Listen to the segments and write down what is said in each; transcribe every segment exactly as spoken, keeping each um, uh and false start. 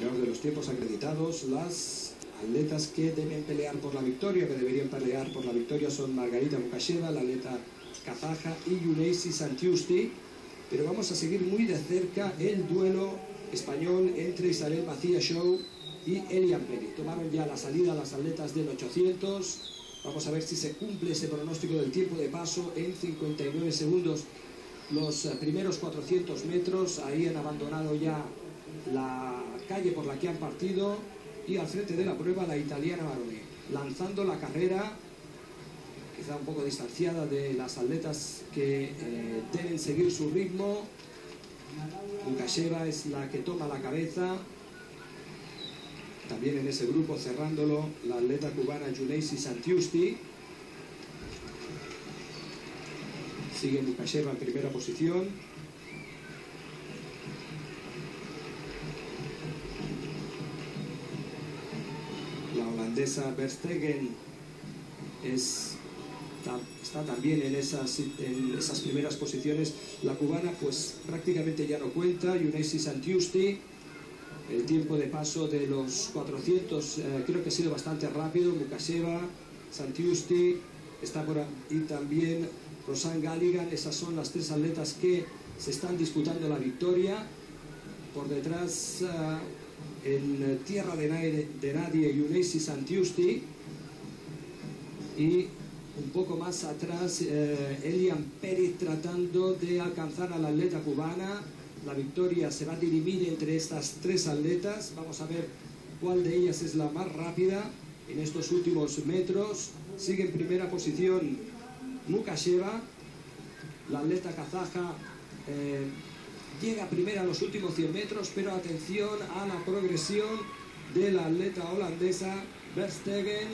Miramos de los tiempos acreditados, las atletas que deben pelear por la victoria, que deberían pelear por la victoria son Margarita Mukasheva, la atleta kazaja, y Younessi Santiusti. Pero vamos a seguir muy de cerca el duelo español entre Isabel Macías Show y Elian Peri. Tomaron ya la salida las atletas del ochocientos. Vamos a ver si se cumple ese pronóstico del tiempo de paso en cincuenta y nueve segundos. Los primeros cuatrocientos metros, ahí han abandonado ya la calle por la que han partido, y al frente de la prueba la italiana Baroni, lanzando la carrera, quizá un poco distanciada de las atletas que eh, deben seguir su ritmo. Mukasheva es la que toma la cabeza. También en ese grupo, cerrándolo, la atleta cubana Younessi Santiusti. Sigue Mukasheva en primera posición. La holandesa Verstegen es, está, está también en esas, en esas primeras posiciones. La cubana pues prácticamente ya no cuenta. Younessi Santiusti. El tiempo de paso de los cuatrocientos eh, creo que ha sido bastante rápido. Mukasheva, Santiusti, está por ahí también Rosanne Galligan. Esas son las tres atletas que se están disputando la victoria. Por detrás, uh, en tierra de nadie, de nadie Younessi Santiusti. Y un poco más atrás, uh, Elian Peri tratando de alcanzar a la atleta cubana. La victoria se va a dirimir entre estas tres atletas. Vamos a ver cuál de ellas es la más rápida en estos últimos metros. Sigue en primera posición Mukasheva. La atleta kazaja eh, llega primera a los últimos cien metros, pero atención a la progresión de la atleta holandesa Verstegen,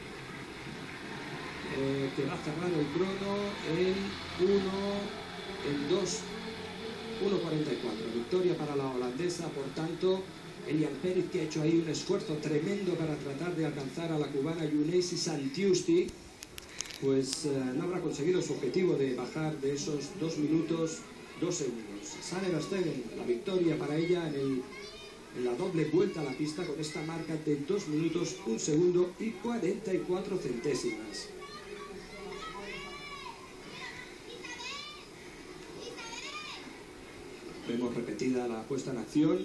eh, que va cerrando el crono en uno, en dos, uno cuarenta y cuatro. Victoria para la holandesa. Por tanto, Elian Peri, que ha hecho ahí un esfuerzo tremendo para tratar de alcanzar a la cubana Younessi Santiusti, pues eh, no habrá conseguido su objetivo de bajar de esos dos minutos dos segundos. Sale Verstegen, la victoria para ella en, el, en la doble vuelta a la pista, con esta marca de dos minutos un segundo y cuarenta y cuatro centésimas. Vemos repetida la puesta en acción.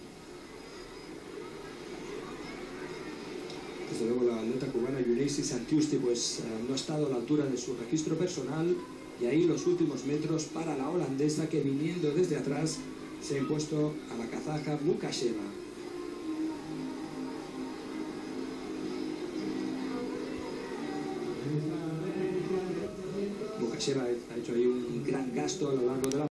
Desde luego la atleta cubana Younessi Santiusti pues uh, no ha estado a la altura de su registro personal, y ahí los últimos metros para la holandesa, que viniendo desde atrás se ha impuesto a la kazaja Mukasheva. Mukasheva ha hecho ahí un gran gasto a lo largo de la